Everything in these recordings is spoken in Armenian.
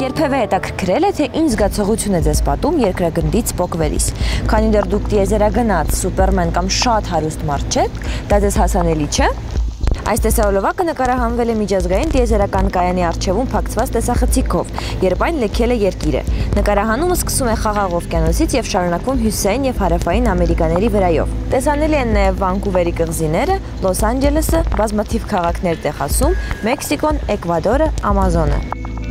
Երբևէ հետաքրքրել է, թե ինչ զգացողություն է ձեզ պատում երկրագնդից պոկվելիս։ Քանի դեռ դուք տիեզերագնաց, սուպերմեն կամ շատ հարուստ մարդ չեք, դա ձեզ հասանելի չէ։ Այս տեսահոլովակը նկարահանվել է միջազգային տիեզերական կայանի առջևում փակցված տեսախցիկով, երբ այն լքել է երկիրը։ Նկարահանումը սկսում է Խաղաղ օվկիանոսից եւ շարունակվում հյուսիսային եւ հարավային Ամերիկաների վրայով։ Տեսանելի են նաեւ Վանկուվերի կղզիները, Լոս Անջելեսը, բազմաթիվ քաղաքներ Տեխասում, Մեքսիկոն, Էկվադորը, Ամազոնը։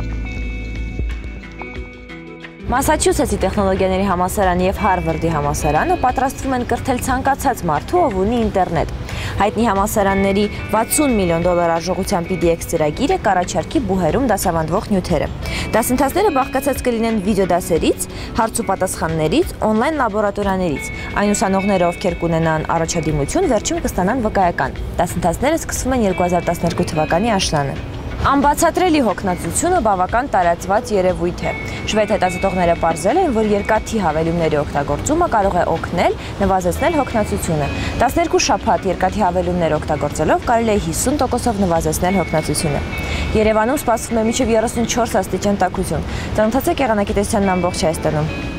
Մասաչուսեթսի տեխնոլոգիաների համալսարանը եւ Հարվարդի համալսարանը պատրաստվում են կրթել ցանկացած մարդու, ով ունի ինտերնետ։ Հայտնի համալսարանների $60 միլիոն արժողությամբ PDX ծրագիրը կառաջարկի բուհերում դասավանդվող նյութերը։ Դասընթացները բաղկացած կլինեն վիդեոդասերից, հարց ու պատասխաններից, օնլայն լաբորատորիաներից։ Այն ուսանողները, ովքեր կունենան առաջադիմություն, վերջում կստանան վկայական։ Դասընթացները սկսվում են 2012 թվականի աշնանը։ Անբացատրելի հոգնածությունը բավական տարածված երևույթ է։ Շվեդ հետազոտողները պարզել են, որ երկաթի հավելումների օգտագործումը կարող է օգնել նվազեցնել հոգնածությունը։ 12 շաբաթ երկաթի հավելումներ օգտագործելով կարելի է 50%-ով նվազեցնել հոգնածությունը։ Երևանում սպասվում է մինչև 34 աստիճան տաքություն։ Ծանոթացեք եղանակի տեսությանն ամբողջ Հայաստանում։